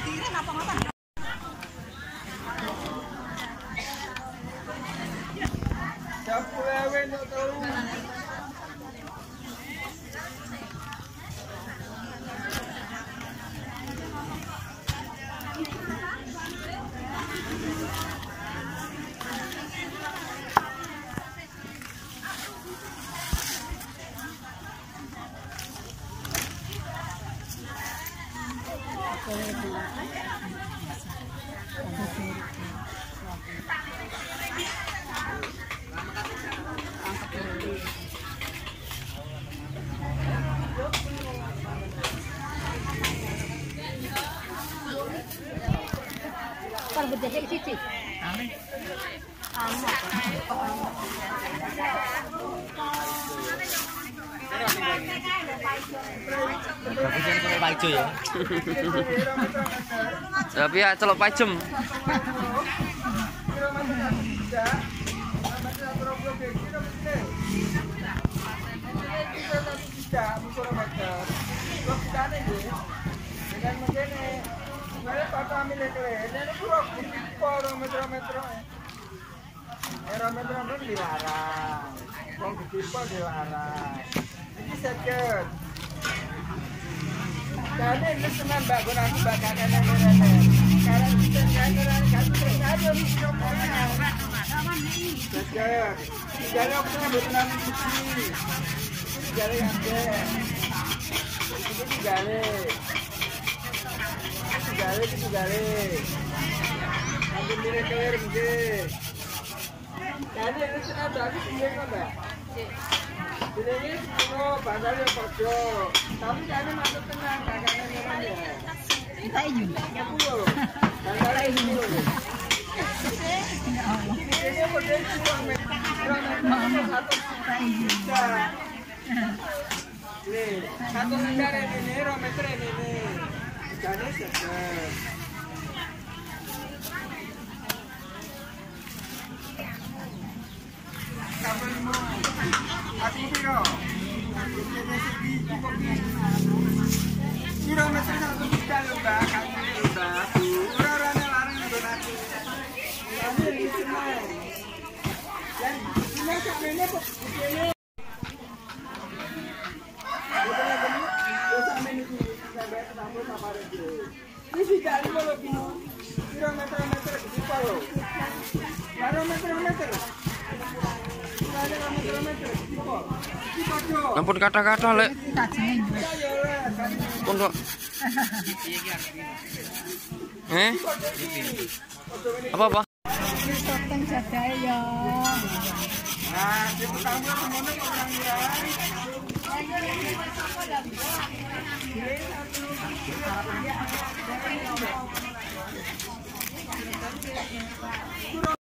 Kalau berjaya sih. Paijo ya. Tapi ya celok pajem. Metro dilarang, wong gede dilarang. Ini seket. Jadi ini senang mbak guna mbak kakaknya ini. Kalau kita jalan seket. Jalan aku tuh betul nanti. Jalan yang ke. Ini jalan. Jalan. Ambil diri keluar mungkin. Jadi ini sudah ada tinggal kan mbak? Ini semua bandar yang kerja, tapi kami masuk tenang, kakaknya memangnya. Kita izin. Ya puluh, bandar ini puluh. Ini potensi uang satu juta. Nih, satu negara ini, rometer ini, jadi sekian. Kilometer satu juta loh mbak, kami mbak. Orang-orangnya larang donasi. Kami di sini. Dan ini sampai kok begini. Ini sudah 50 kilometer berapa loh? Kilometer. Ampun kata-kata lek. Pondok. Apa? Topeng jaga ya. Nah, itu kamu semuanya orang ya.